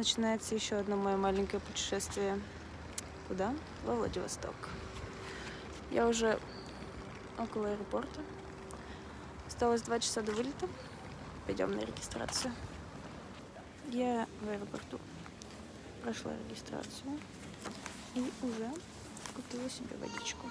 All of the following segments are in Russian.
начинается еще одно мое маленькое путешествие. Куда? Во Владивосток. Я уже около аэропорта. Осталось 2 часа до вылета. Пойдем на регистрацию. Я в аэропорту прошла регистрацию и уже купила себе водичку.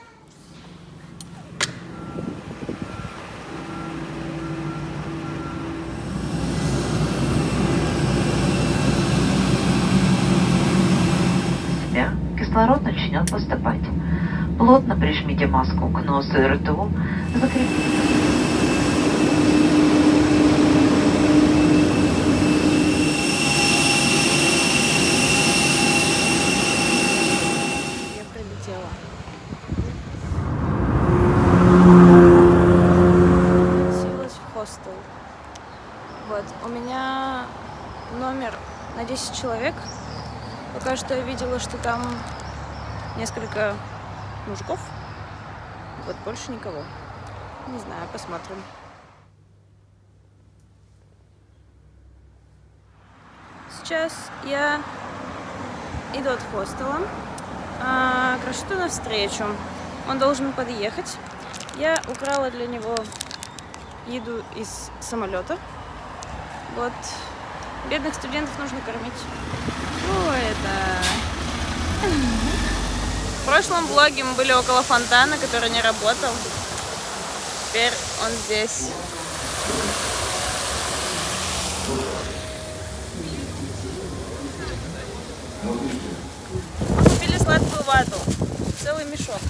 Кислород начнет поступать. Плотно прижмите маску к носу и рту, закрепите. Я прилетела. Селась в хостел. Вот, у меня номер на 10 человек. Пока что я видела, что там несколько мужиков. Вот, больше никого. Не знаю, посмотрим. Сейчас я иду от хостела к Рашиту навстречу. Он должен подъехать. Я украла для него еду из самолета. Вот. Бедных студентов нужно кормить. О, это... В прошлом влоге мы были около фонтана, который не работал. Теперь он здесь. Мы купили сладкую вату. Целый мешок.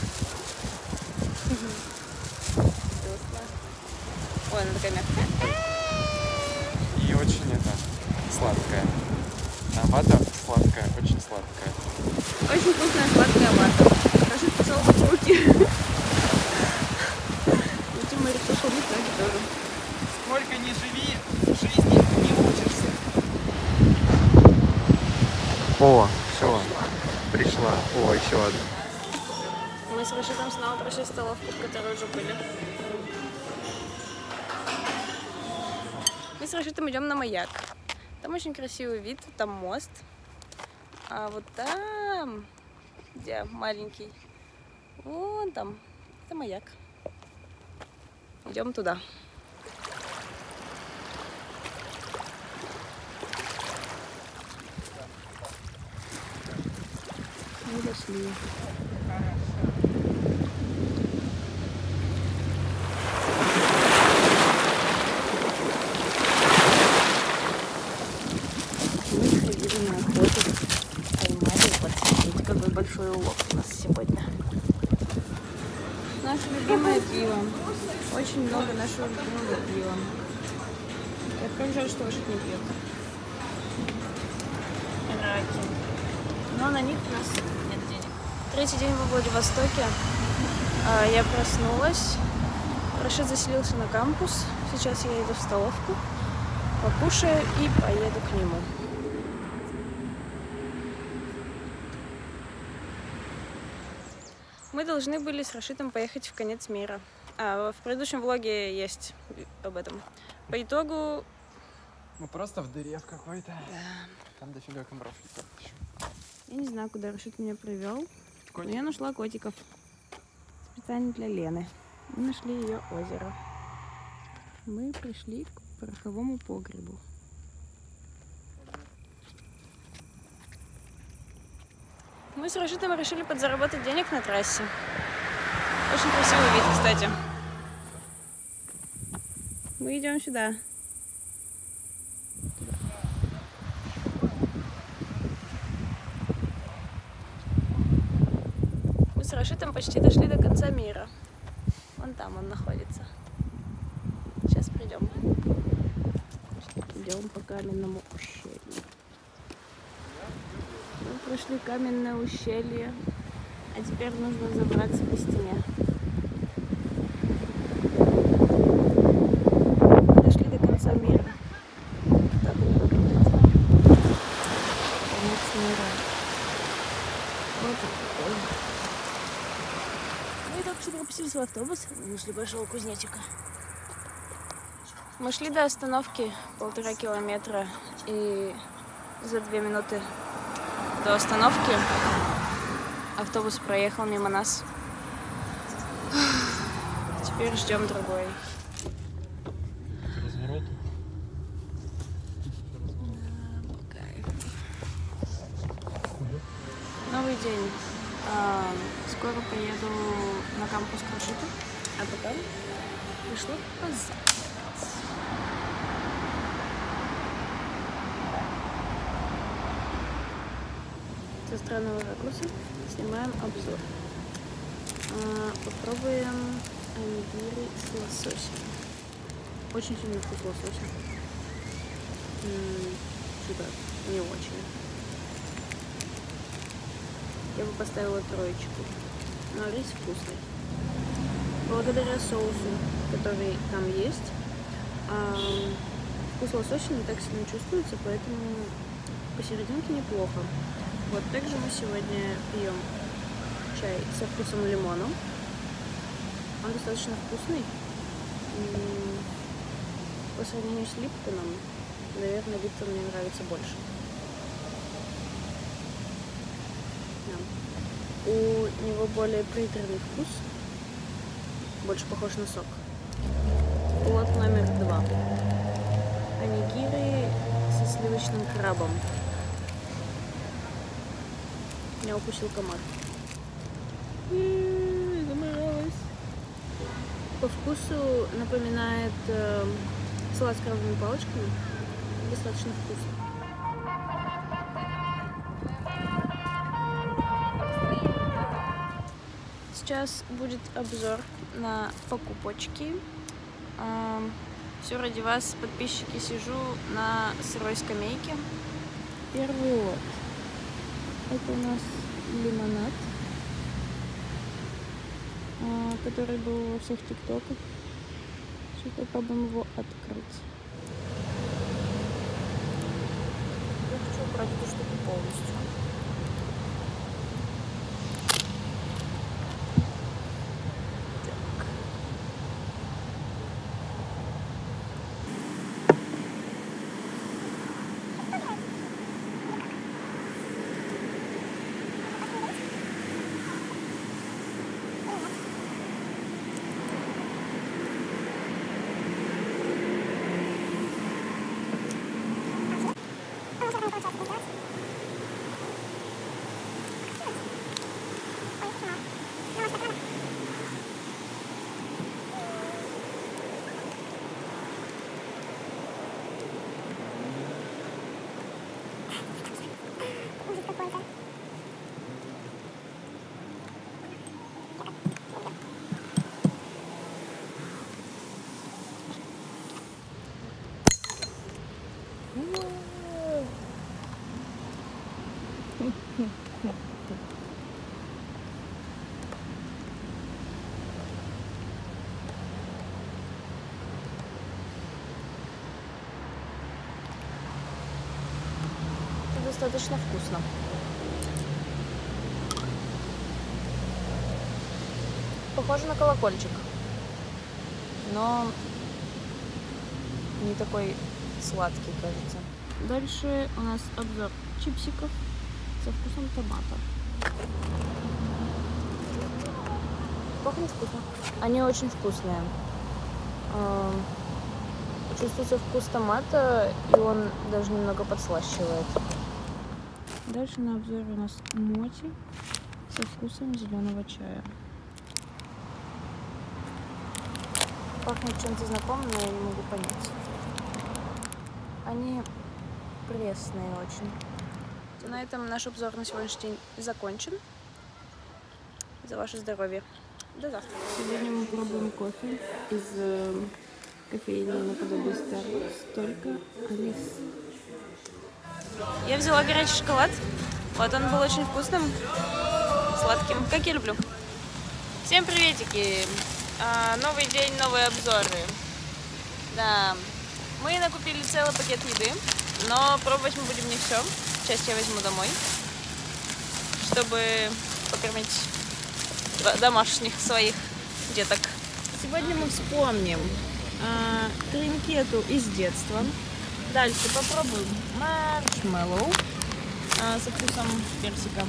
Ой, она такая мягкая. И очень сладкая. А вата сладкая, очень сладкая. Очень вкусная сладкая вата. Рашид поцеловал руки. Затем мы решили шумить ноги тоже. Сколько ни живи, в жизни не учишься. О, все, пришла. О, еще одна. Мы с Рашидом снова прошли столовку, в которой уже были. Мы с Рашидом идем на маяк. Там очень красивый вид, там мост. А вот там, где маленький, вон там, это маяк. Идем туда. Мы дошли. Какой большой улов у нас сегодня. Наше любимое пиво. Очень много нашего любимого пива. Я прям жаль, что Рашид не пьет. Раки. Но на них у нас нет денег. 3-й день во Владивостоке. Я проснулась. Рашид заселился на кампус. Сейчас я иду в столовку, покушаю и поеду к нему. Мы должны были с Рашидом поехать в конец мира. В предыдущем влоге есть об этом. По итогу... Мы просто в дыре в какой-то. Да. Там дофига комаров летят еще. Я не знаю, куда Рашид меня привел. Но я нашла котиков. Специально для Лены. Мы нашли ее озеро. Мы пришли к пороховому погребу. Мы с Рашидом решили подзаработать денег на трассе. Очень красивый вид, кстати. Мы идем сюда. Мы с Рашидом почти дошли до конца мира. Вон там он находится. Сейчас придем. Идем по каменному ущелью. Мы прошли каменное ущелье, а теперь нужно забраться по стене. Мы дошли до конца мира. Так выглядит. Конец мира. Вот такой. Мы только что пропустились в автобус, нашли большого кузнечика. Мы шли до остановки 1,5 километра, и за 2 минуты до остановки автобус проехал мимо нас. Теперь ждем другой. Разворот. Новый день. Скоро поеду на кампус Крушита, а потом пришла позавтракать. Со странного ракурса снимаем обзор. Попробуем онигири с лососем. Очень сильный вкус лосося. Что-то не очень. Я бы поставила 3, но рис вкусный. Благодаря соусу, который там есть, вкус лосося не так сильно чувствуется, поэтому посерединке неплохо. Вот также мы сегодня пьем чай со вкусом лимона. Он достаточно вкусный. По сравнению с Липтоном, наверное, Липтон мне нравится больше. У него более приторный вкус, больше похож на сок. Лот номер 2. Онигири со сливочным крабом. Меня укусил комар. Заморалась. По вкусу напоминает салат с крабовыми палочками. Достаточно вкусно. Сейчас будет обзор на покупочки. Все ради вас, подписчики, сижу на сырой скамейке. Первый лот. Это у нас лимонад, который был во всех тиктоках. Сейчас попробуем его открыть. Я хочу убрать эту штуку полностью. Достаточно вкусно. Похоже на колокольчик, но не такой сладкий, кажется. Дальше у нас обзор чипсиков со вкусом томата. Пахнет вкусно. Они очень вкусные. Чувствуется вкус томата, и он даже немного подслащивает. Дальше на обзоре у нас моти со вкусом зеленого чая. Пахнет чем-то знакомым, но я не могу понять. Они пресные очень. На этом наш обзор на сегодняшний день закончен. За ваше здоровье. До завтра. Сегодня мы пробуем кофе из кофейни наподобие Starbucks, только алис. Я взяла горячий шоколад. Вот он был очень вкусным, сладким, как я люблю. Всем приветики! Новый день, новые обзоры. Да, мы накупили целый пакет еды, но пробовать мы будем не все. Часть я возьму домой, чтобы покормить домашних своих деток. Сегодня мы вспомним тринкету из детства. Дальше попробуем маршмеллоу со вкусом персика.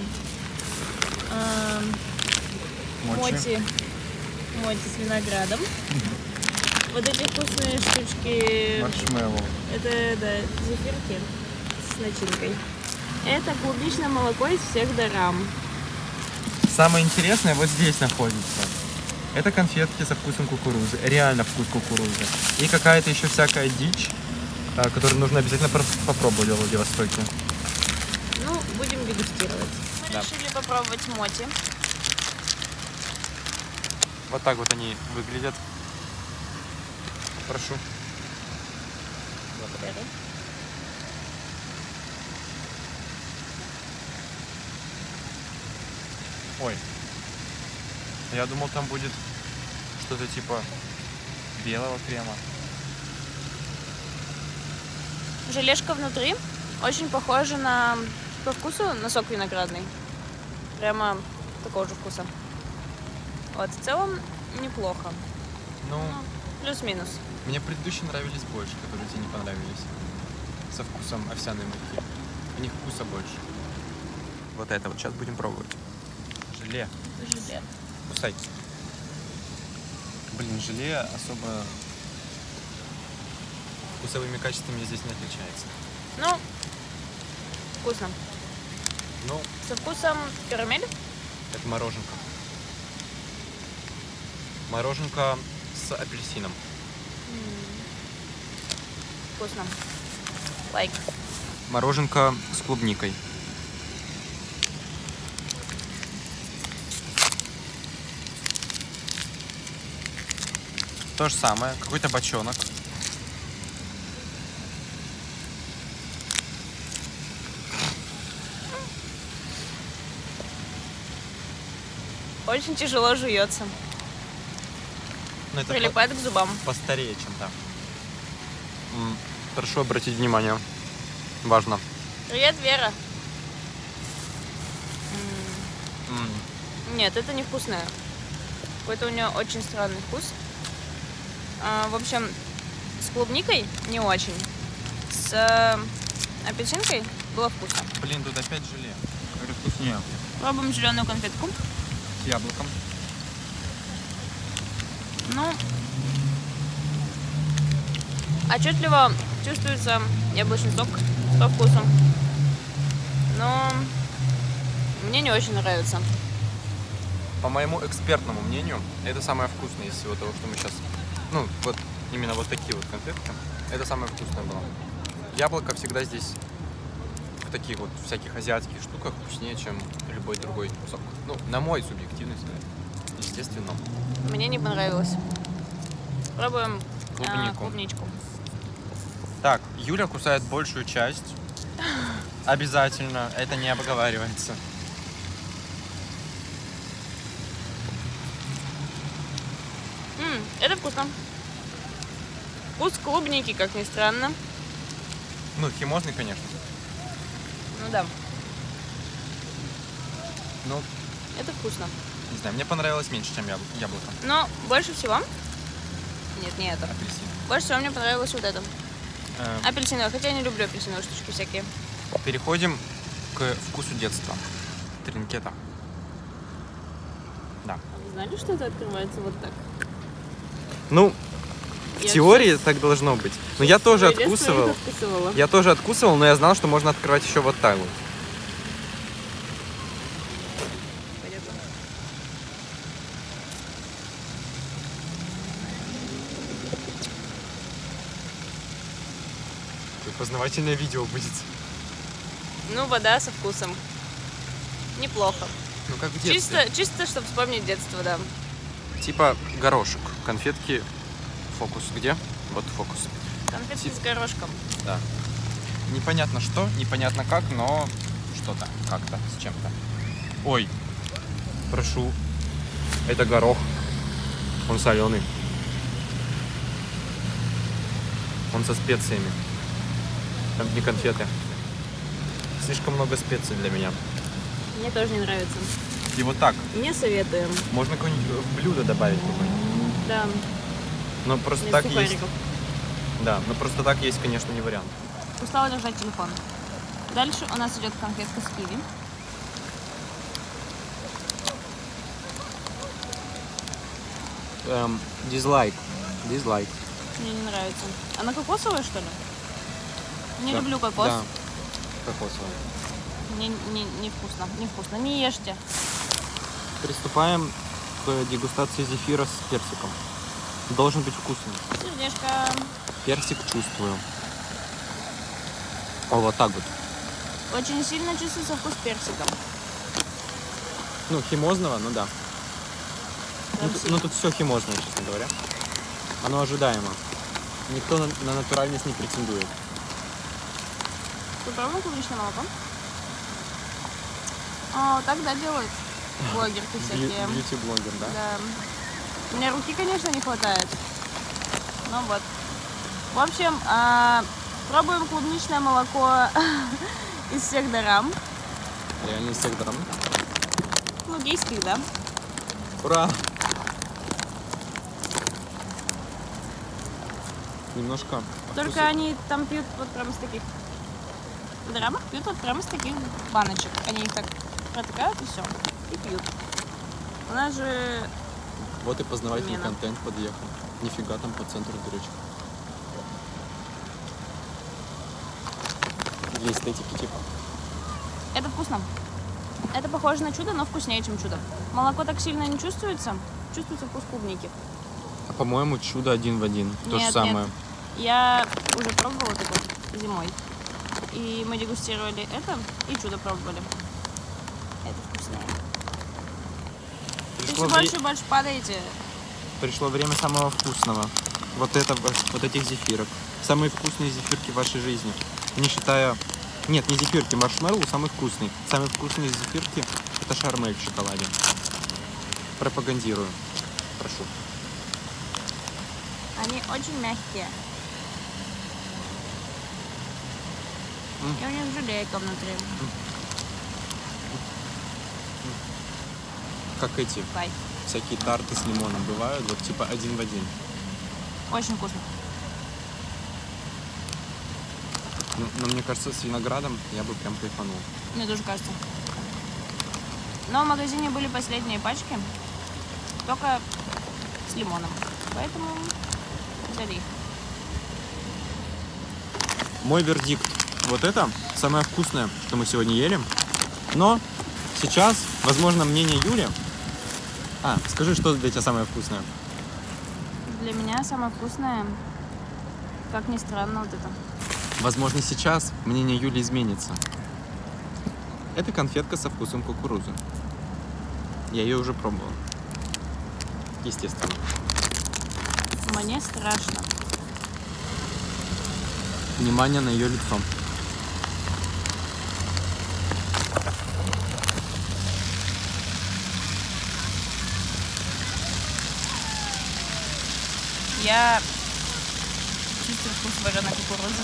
Моти с виноградом. Вот эти вкусные штучки. Маршмеллоу. Это, да, зефирки с начинкой. Это клубничное молоко из всех дарам. Самое интересное вот здесь находится. Это конфетки со вкусом кукурузы. Реально вкус кукурузы. И какая-то еще всякая дичь, которую нужно обязательно попробовать в Владивостоке. Ну, будем дегустировать. Мы Да. решили попробовать моти. Вот так вот они выглядят. Прошу. Благодарю. Ой. Я думал, там будет что-то типа белого крема. Желешка внутри очень похожа по вкусу на сок виноградный. Прямо такого же вкуса. Вот, в целом неплохо. Ну, Ну, плюс-минус. мне предыдущие нравились больше, которые тебе не понравились. Со вкусом овсяной муки. У них вкуса больше. Вот это вот сейчас будем пробовать. Желе. Желе. Кусай. Блин, желе особо вкусовыми качествами здесь не отличается. Ну, вкусно. Ну, Со вкусом карамель. это мороженка. Мороженка с апельсином. Вкусно. Лайк. Мороженка с клубникой. То же самое. Какой-то бочонок. Очень тяжело жуется. Но это Прилипает к зубам. постарее, чем там. Прошу обратить внимание. Важно. Привет, Вера. М, Нет, это невкусное. Какой-то у нее очень странный вкус. В общем, с клубникой не очень. С апельсинкой было вкусно. Блин, тут опять желе. Говорю, вкуснее. Пробуем зеленую конфетку. С яблоком. Ну, отчетливо чувствуется яблочный сок по вкусу. Но мне не очень нравится. По моему экспертному мнению, это самое вкусное из всего того, что мы сейчас... Ну, вот именно вот такие вот конфетки. Это самое вкусное было. Яблоко всегда здесь в таких вот всяких азиатских штуках вкуснее, чем любой другой сок. Ну, на мой субъективный взгляд. Естественно. Мне не понравилось. Пробуем Клубнику. клубничку. Так, Юля кусает большую часть. Обязательно. Это не обговаривается. Это вкусно. Вкус клубники, как ни странно. Ну, химозный, конечно. Ну да, Ну, это вкусно. не знаю, мне понравилось меньше, чем яблоко. Но больше всего... Нет, не это. Апельсин. Больше всего мне понравилось вот это. Э, Апельсиновое. Хотя я не люблю апельсиновые штучки всякие. Переходим к вкусу детства. Тринкета. Да. Вы знали, что это открывается вот так? Ну, в Я теории так должно быть. Но я тоже Ой, детство откусывал. это откусывала. Я тоже откусывал, но я знал, что можно открывать еще вот так вот. Пойдёт. Познавательное видео будет. Ну, вода со вкусом. Неплохо. Ну, как в детстве. Чисто, чтобы вспомнить детство, да. Типа горошек. Конфетки. Фокус где? Вот фокус. Конфетки с горошком. Да. Непонятно что, непонятно как, но что-то, как-то, с чем-то. Ой, прошу. Это горох. Он соленый. Он со специями. Там не конфеты. Слишком много специй для меня. Мне тоже не нравится. И вот так. Не советуем. Можно какое-нибудь блюдо добавить какое-нибудь. Да, Но просто без так есть. сухариков. Да, но просто так есть, конечно, не вариант. устала держать телефон. Дальше у нас идет конфетка с киви. Дизлайк. Мне не нравится. Она кокосовая, что ли? Не Да. люблю кокос. Да, кокосовая. Невкусно. Невкусно. Не ешьте. Приступаем к дегустации зефира с персиком. Должен быть вкусный. Сердечко. Персик чувствую. О, вот так вот. Очень сильно чувствуется вкус персика. Ну, химозного, ну да. Прям Ну, сильно. тут все химозное, честно говоря. Оно ожидаемо. Никто на натуральность не претендует. Ты пробовал клубничное молоко? А, вот так, да, делают блогерки всякие. Бьюти-блогер, да? Да. Мне руки, конечно, не хватает. Ну вот. В общем, пробуем клубничное молоко из всех дарам. Реально всех драм. Ну, гейских, да. Ура! Немножко... Только они там пьют вот прям из таких... В дарамах пьют вот прям из таких баночек. Они их так протыкают и все. И пьют. У нас же... Вот и познавательный Отмена. контент подъехал. Нифига там по центру дырочка. Для эстетики типа. Это вкусно. Это похоже на чудо, но вкуснее, чем чудо. Молоко так сильно не чувствуется. Чувствуется вкус клубники. А по-моему, чудо один в один. То же Нет, самое. нет. Я уже пробовала такой зимой. И мы дегустировали это и чудо пробовали. Это вкуснее. Вы Пришло, все больше и больше падаете. пришло время самого вкусного. Вот этих зефирок. Самые вкусные зефирки в вашей жизни. Не считая... Нет, не зефирки, маршмеллоу самый вкусный. Самые вкусные зефирки — это шармель в шоколаде. Пропагандирую. Прошу. Они очень мягкие. И у них желейка внутри. Как эти Кайф. всякие тарты с лимоном бывают, вот типа один в один. Очень вкусно. Но мне кажется, с виноградом я бы прям кайфанул. Мне тоже кажется. Но в магазине были последние пачки. Только с лимоном. Поэтому взяли их. Мой вердикт. Вот это самое вкусное, что мы сегодня ели. Но сейчас, возможно, мнение Юли... скажи, что для тебя самое вкусное? Для меня самое вкусное, как ни странно, вот это. Возможно, сейчас мнение Юли изменится. Это конфетка со вкусом кукурузы. Я ее уже пробовал. Естественно. Мне страшно. Внимание на ее лицо. Я чувствую вкус вареной кукурузы.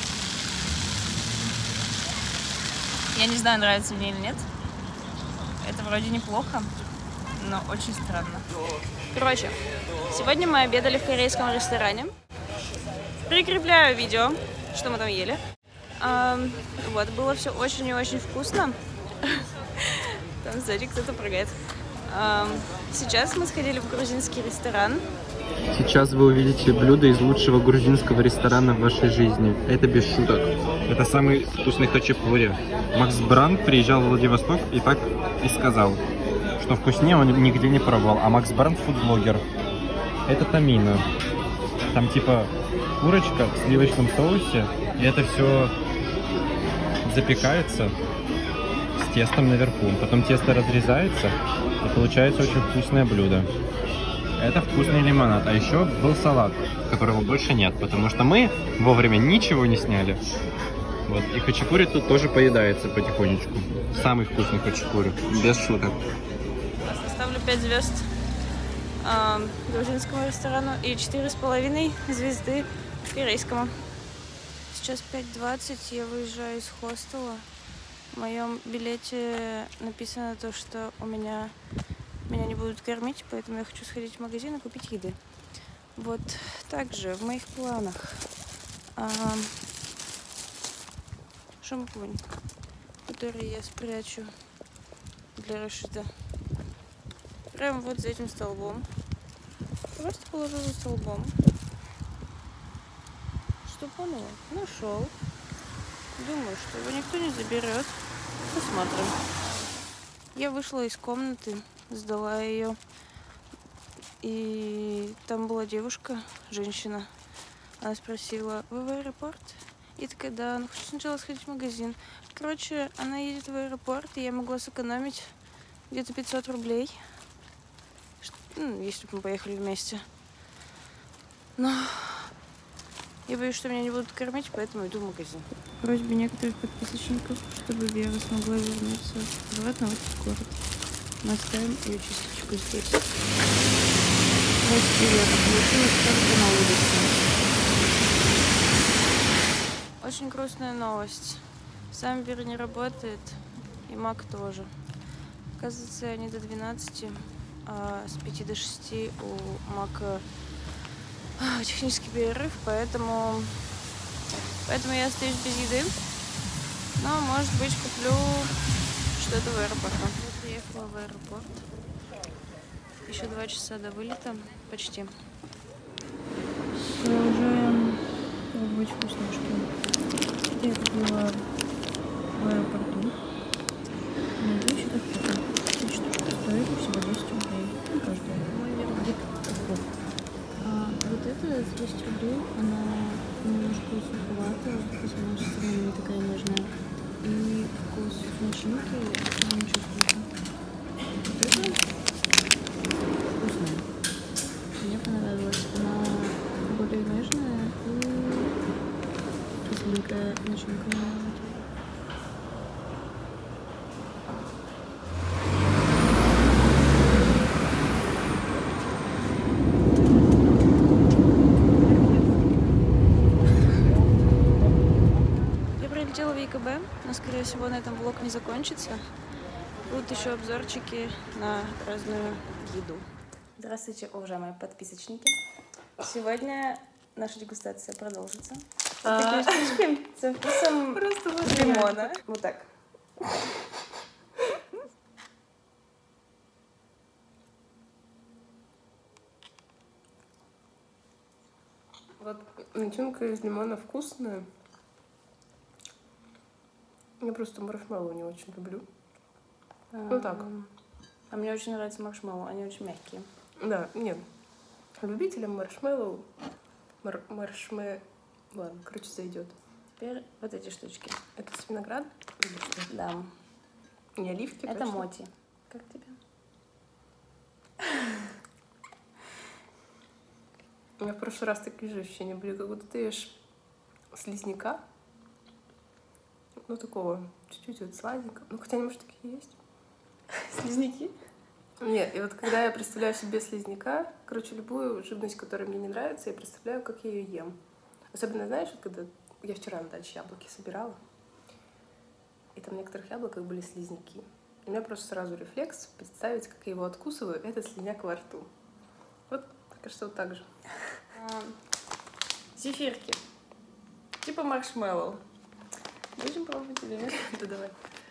Я не знаю, нравится мне или нет. Это вроде неплохо, но очень странно. Короче, сегодня мы обедали в корейском ресторане. Прикрепляю видео, что мы там ели. Вот, было все очень и очень вкусно. Там сзади кто-то прыгает. Сейчас мы сходили в грузинский ресторан. Сейчас вы увидите блюдо из лучшего грузинского ресторана в вашей жизни. Это без шуток. Это самый вкусный хачапури. Макс Бранд приезжал в Владивосток и так и сказал, что вкуснее он нигде не пробовал. А Макс Бранд фудблогер. Это тамина. Там типа курочка в сливочном соусе. И это все запекается с тестом наверху. Потом тесто разрезается и получается очень вкусное блюдо. Это вкусный лимонад. А еще был салат, которого больше нет, потому что мы вовремя ничего не сняли. Вот. И хачапури тут тоже поедается потихонечку. Самый вкусный хачапури, без шуток. Ставлю 5 звезд грузинскому ресторану и 4,5 звезды корейскому. Сейчас 5:20, я выезжаю из хостела. В моем билете написано то, что меня не будут кормить, поэтому я хочу сходить в магазин и купить еды. Вот также в моих планах шампунь, который я спрячу для Рашида. Прямо вот за этим столбом. Просто положу за столбом, чтобы он его нашел. Думаю, что его никто не заберет. Посмотрим. Я вышла из комнаты, сдала ее. И там была девушка, женщина. Она спросила: вы в аэропорт? И такая: да, ну хочу сначала сходить в магазин. Короче, она едет в аэропорт, и я могла сэкономить где-то 500 рублей. Ну, если бы мы поехали вместе. Но я боюсь, что меня не будут кормить, поэтому иду в магазин. Просьба некоторых подписчиков, чтобы Вера смогла вернуться обратно в этот город. Мы оставим ее частичку здесь. Прости, Вера, получилось только на улице. Очень грустная новость. Сам Вера не работает, и Мак тоже. Оказывается, они до 12, а с 5 до 6 у Мака технический перерыв, поэтому я остаюсь без еды. Но, может быть, куплю что-то в аэропорту. Я приехала в аэропорт. Еще 2 часа до вылета. Почти. Продолжаем пробовать вкусняшки. Это я купила в аэропорту. Надеюсь, это вкусно. Эта штучка стоит всего 10 рублей. Каждая. Мой вердикт таков. Вот эта 10 рублей, она немножко суховатая, по своему состоянию не такая нежная. И вкус начинки не чувствуется. Вот это вкусная. Мне понравилась. Она более нежная и кисленькая начинка. Прилетела в ЕКБ, но, скорее всего, на этом влог не закончится. Будут еще обзорчики на разную еду. Здравствуйте, уважаемые подписчики. Сегодня наша дегустация продолжится. Такие штучки со вкусом лимона. Вот так. Вот начинка из лимона вкусная. Я просто маршмеллоу не очень люблю. Ну так. А мне очень нравятся маршмеллоу, они очень мягкие. Да, нет. Любителям маршмеллоу... Ладно, короче, зайдет. Теперь вот эти штучки. Это с виноградом? Да. Не оливки? Это точно? моти. Как тебе? У меня в прошлый раз такие же ощущения были, как будто ты ешь слизняка. Ну, такого чуть-чуть вот сладенького. Ну, хотя они, может, такие есть. Слизняки? Нет, и вот когда я представляю себе слизняка, короче, любую живность, которая мне не нравится, я представляю, как я ее ем. Особенно, знаешь, вот когда я вчера на даче яблоки собирала, и там в некоторых яблоках были слизняки. И у меня просто сразу рефлекс представить, как я его откусываю, этот слизняк во рту. Вот, кажется, вот так же. Зефирки. Типа маршмеллоу. Будем пробовать или нет? Да давай.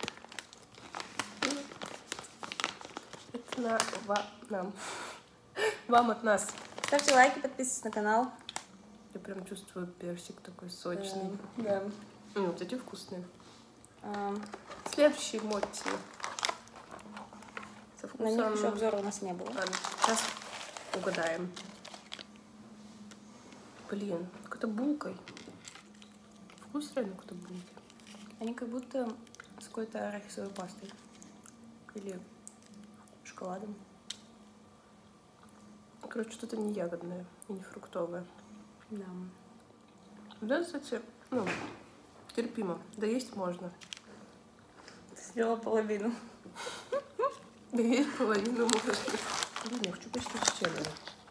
Это нам. Вам от нас. Ставьте лайки, подписывайтесь на канал. Я прям чувствую персик такой сочный. Да. Вот эти вкусные. А, Следующие моти. Со на них вкусом... еще обзора у нас не было. Ладно, сейчас угадаем. Блин, какой-то булкой. Вкус реально какой-то булки. Они как будто с какой-то арахисовой пастой. Или шоколадом. Короче, что-то не ягодное и не фруктовое. Да. Да, кстати, ну, терпимо. Да есть можно. Съела половину. Да есть половину можно. Блин, я хочу почти с чеддером.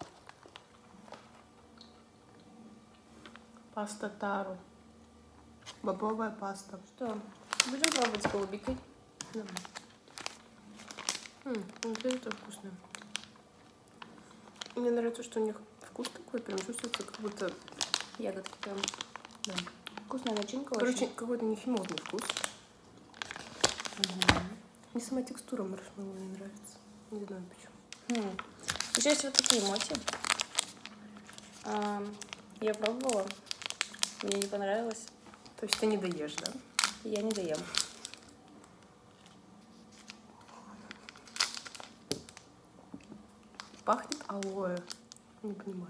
Паста таро. Бобовая паста. Что? Будем пробовать с голубикой. Вот это вкусно. Мне нравится, что у них вкус такой, прям чувствуется, как будто Ягодки прям. да, Вкусная начинка Короче, очень. какой-то нефимозный вкус. Мне сама текстура маршмеллоу не нравится. Не знаю почему. Еще есть вот такие моти. Я пробовала. Мне не понравилось. То есть ты не доешь, да? Я не доем. Пахнет алоэ. Не понимаю.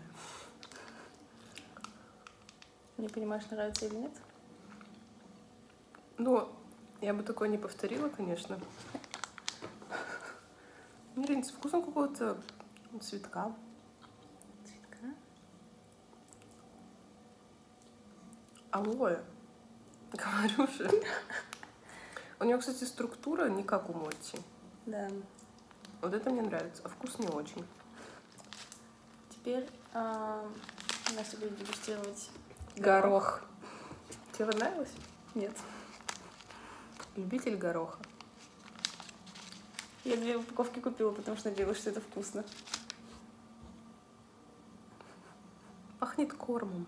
Не понимаешь, нравится или нет? Ну, я бы такое не повторила, конечно. Мне нравится вкусом какого-то цветка. Цветка? Алоэ. Говорю же. У него, кстати, структура не как у моти. Да. Вот это мне нравится, а вкус не очень. Теперь Настя будет дегустировать Горох. Тебе понравилось? Нет. Любитель гороха. Я 2 упаковки купила, потому что надеялась, что это вкусно. Пахнет кормом.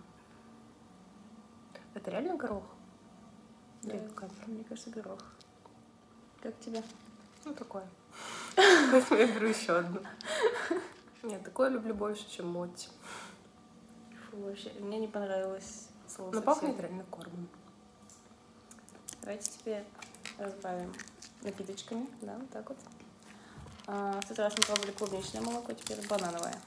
Это реально горох? Да, Или как? мне кажется, горох. Как тебе? Ну, такое. Поэтому я беру еще одну. Нет, такое люблю больше, чем моти. Фу, вообще, мне не понравилось слово Но совсем. пахнет реально кормом. Давайте теперь разбавим напиточками. Да, вот так вот. В тот раз мы пробовали клубничное молоко, теперь банановое.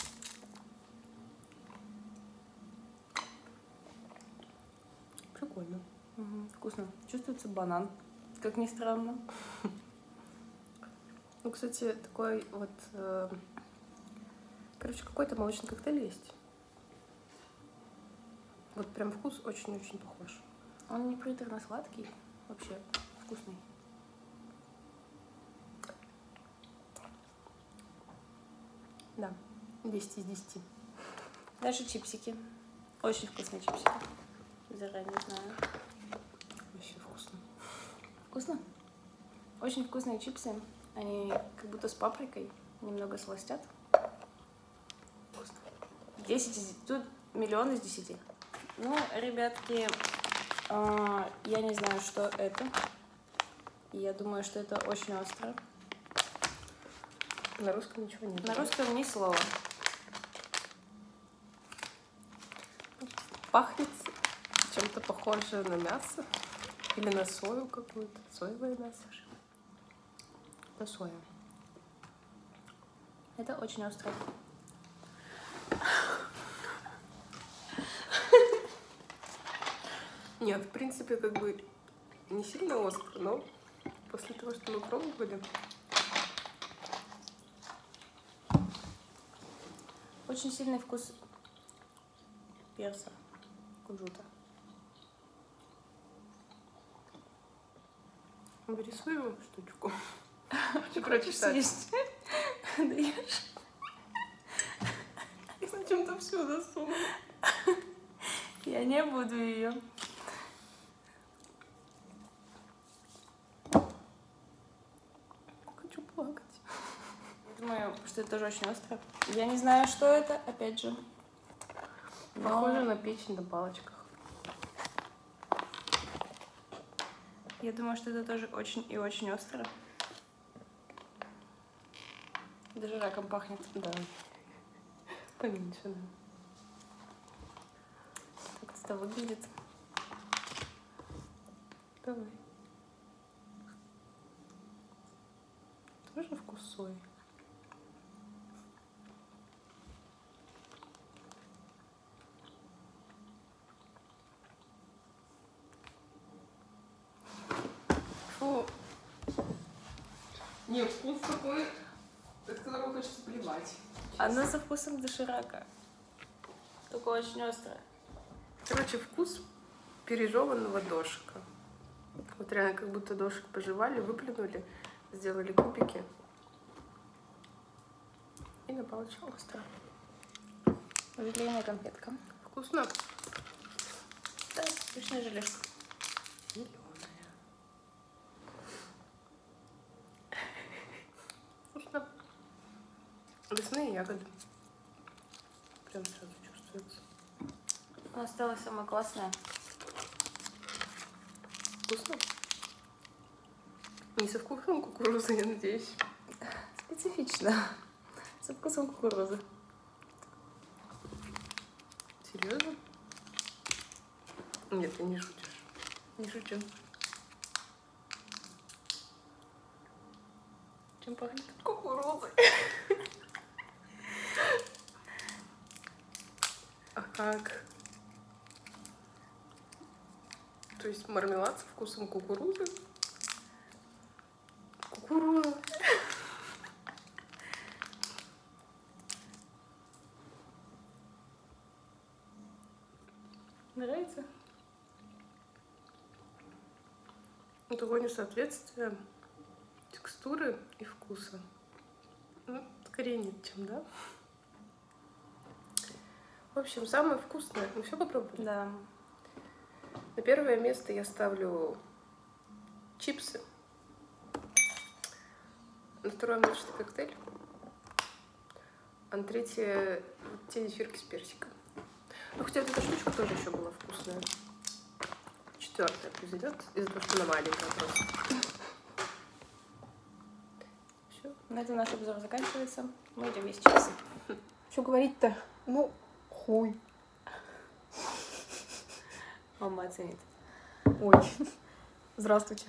Прикольно. Вкусно. Чувствуется банан, как ни странно. Ну, кстати, такой вот... Короче, какой-то молочный коктейль есть. Вот прям вкус очень-очень похож. Он не приторно-сладкий, вообще вкусный. Да, 10 из 10. Дальше чипсики. Очень вкусные чипсики. Заранее знаю. Вообще вкусно. Вкусно? Очень вкусные чипсы. Они как будто с паприкой, немного сластят. Вкусно. 10 из... Тут 1 из 10. Ну, ребятки, я не знаю, что это. Я думаю, что это очень остро. На русском ничего нет. На русском ни слова. Пахнет чем-то похоже на мясо. Или на сою какую-то. Соевое мясо. Это соя. Это очень остро. Нет, в принципе, как бы не сильно остро, но после того, что мы пробовали, Очень сильный вкус перца, кунжута. бери свою штучку. Хочу прочитать. Съесть. Даешь? Я зачем-то всю засунула. Я не буду ее. Хочу плакать. Думаю, что это тоже очень остро. Я не знаю, что это, опять же. Но Похоже на печень на палочках. я думаю, что это тоже очень и очень остро. Даже раком пахнет. Да. Поменьше, да. Так это выглядит. Давай. Тоже вкус сои. Фу. Не, вкус такой, от которого хочется плевать. Она со вкусом доширака. Только очень острая. Короче, вкус пережеванного дошика. Вот реально, как будто дошик пожевали, выплюнули, сделали кубики. И на палочку остро. Желейная конфетка. Вкусно. Да, обычная желешка. Зелёная. Вкусно. Лесные ягоды. Прям сразу чувствуется. Осталось самое классное. Вкусно? Не со вкусом кукурузы, я надеюсь. Специфично. Со вкусом кукурузы. Серьезно? Нет, ты не шутишь. Не шучу. Чем пахнет? Кукурузой. А как? То есть мармелад со вкусом кукурузы? Кукуруза. Нравится? Такое несоответствие текстуры и вкуса. Ну, скорее нет, чем да. В общем, самое вкусное. Мы все попробовали? Да. На первое место я ставлю чипсы. На второе молочный коктейль. А на третье те зефирки с персиком. Ну, хотя вот эта штучка тоже еще была вкусная. Четвертая пусть идет, из-за того, что она маленькая просто. Все. На этом наш обзор заканчивается. Мы идем есть чипсы. Что говорить-то? Ну, хуй. Мама оценит. Ой. Здравствуйте.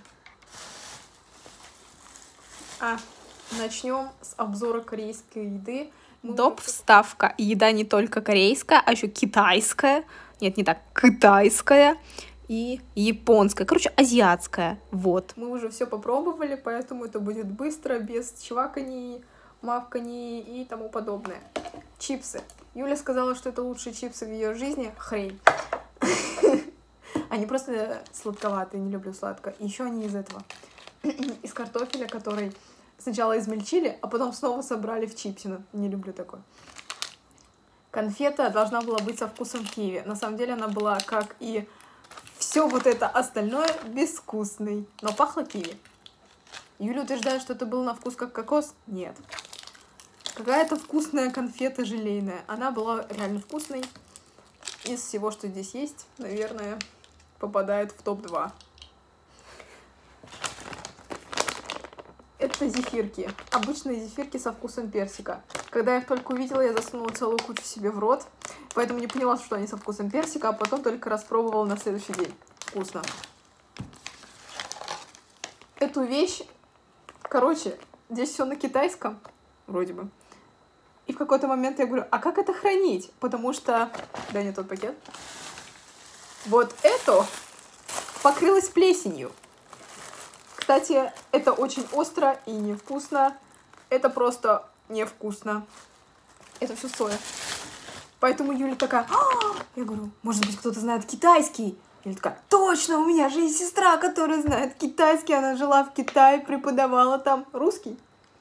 Начнем с обзора корейской еды. Доп. Вставка. Еда не только корейская, а еще китайская. Нет, не так. Китайская и японская. Короче, азиатская. Вот. Мы уже все попробовали, поэтому это будет быстро, без чваканий, мавканий и тому подобное. Чипсы. Юля сказала, что это лучшие чипсы в ее жизни. Хрень. Они просто сладковатые, не люблю сладкое. И еще они из этого. Из картофеля, который сначала измельчили, а потом снова собрали в чипсину. Не люблю такое. Конфета должна была быть со вкусом киви. На самом деле она была, как и все вот это остальное, безвкусной. Но пахло киви. Юля утверждает, что это было на вкус как кокос. Нет. Какая-то вкусная конфета желейная. Она была реально вкусной. Из всего, что здесь есть, наверное, попадает в топ-2. Это зефирки. Обычные зефирки со вкусом персика. Когда я их только увидела, я засунула целую кучу себе в рот. Поэтому не поняла, что они со вкусом персика, а потом только распробовала на следующий день. Вкусно. Эту вещь... Короче, здесь все на китайском. Вроде бы. И в какой-то момент я говорю, а как это хранить? Потому что... Да, не тот пакет. Вот это покрылось плесенью. Кстати, это очень остро и невкусно. Это просто невкусно. Это все соя. Поэтому Юля такая, я говорю, может быть, кто-то знает китайский? Юля такая, точно, у меня же есть сестра, которая знает китайский. Она жила в Китае, преподавала там русский.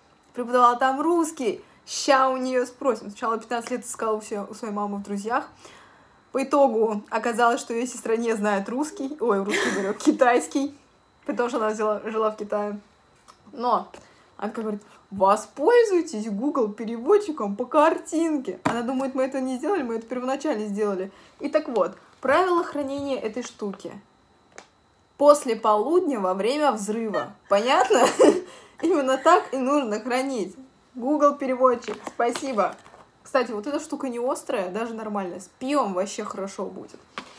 Ща у нее спросим. Сначала 15 лет искала у своей мамы в друзьях. По итогу оказалось, что ее сестра не знает русский. Ой, русский говорю, китайский. Потому что она жила в Китае. Но она говорит, воспользуйтесь Google переводчиком по картинке. Она думает, мы это не сделали, мы это первоначально сделали. И так вот, правило хранения этой штуки. После полудня во время взрыва. Понятно? Именно так и нужно хранить. Google переводчик, спасибо. Кстати, вот эта штука не острая, даже нормально. С пивом вообще хорошо будет.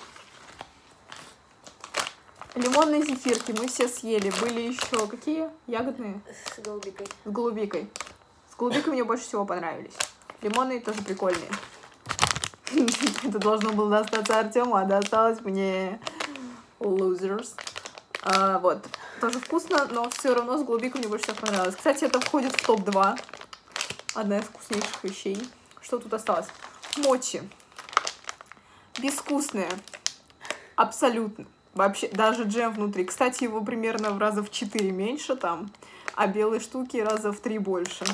Лимонные зефирки мы все съели. Были еще какие? Ягодные? С голубикой. С голубикой. С голубикой мне больше всего понравились. Лимонные тоже прикольные. Это должно было достаться Артему, а досталось мне losers. Вот. Тоже вкусно, но все равно с голубикой мне больше всего понравилось. Кстати, это входит в топ-2. Одна из вкуснейших вещей. Что тут осталось? Мочи. Безвкусные. Абсолютно. Вообще, даже джем внутри. Кстати, его примерно в раза в 4 меньше там, а белые штуки раза в 3 больше.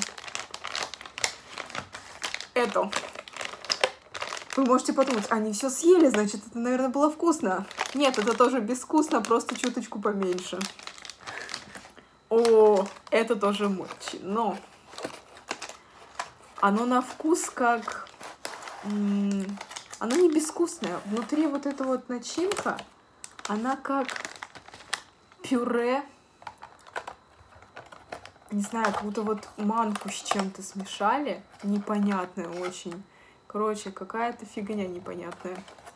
Это. Вы можете подумать, они все съели, значит, это, наверное, было вкусно. Нет, это тоже безвкусно, просто чуточку поменьше. О, это тоже мочи, но оно на вкус как... Оно не безвкусное. Внутри вот эта вот начинка, она как пюре. Не знаю, как будто вот манку с чем-то смешали. Непонятное очень. Короче, какая-то фигня непонятная.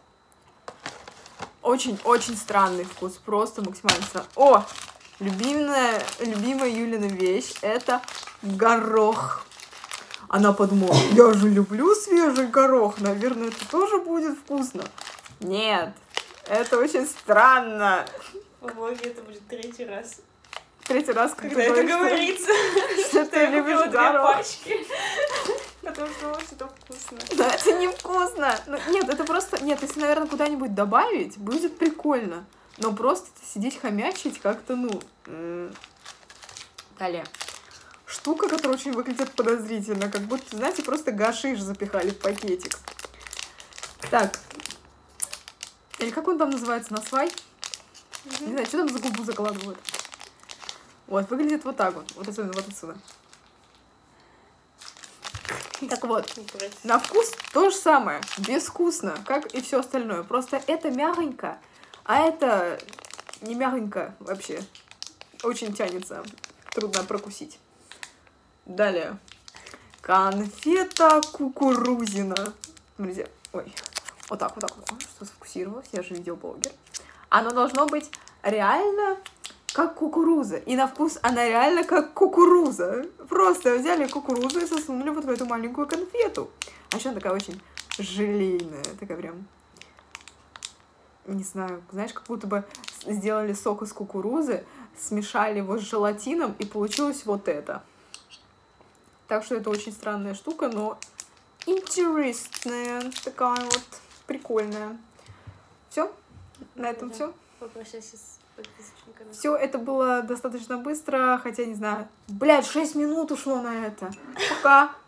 Очень-очень странный вкус. Просто максимально странный. О! Любимая Юлина вещь — это горох. Она подумала, я же люблю свежий горох, наверное, это тоже будет вкусно. Нет, это очень странно. В влоге это будет третий раз. Третий раз, Когда это говорится, что ты любишь горох. Потому что вот это вкусно. Да, это невкусно. Ну, нет, это просто... Нет, если, наверное, куда-нибудь добавить, будет прикольно. Но просто сидеть хомячить как-то, ну... Далее. Штука, которая очень выглядит подозрительно. Как будто, знаете, просто гашиш запихали в пакетик. Так. Или как он там называется? Насвай? Не знаю, что там за губу закладывают. Вот, выглядит вот так вот. Вот особенно вот отсюда. Так вот, на вкус то же самое, безвкусно, как и все остальное. Просто это мягонько, а это не мягонько вообще. Очень тянется, трудно прокусить. Далее. Конфета кукурузина. Смотрите, ой, вот так. Что сфокусировалось, я же видеоблогер. Оно должно быть реально как кукуруза. И на вкус она реально как кукуруза. Просто взяли кукурузу и засунули вот в эту маленькую конфету. А еще она такая очень желейная. Такая прям... Не знаю, знаешь, как будто бы сделали сок из кукурузы, смешали его с желатином, и получилось вот это. Так что это очень странная штука, но интересная. Такая вот прикольная. Все? На этом все? Попрощайся с подписчиками. Все это было достаточно быстро, хотя не знаю. Блядь, 6 минут ушло на это. Пока.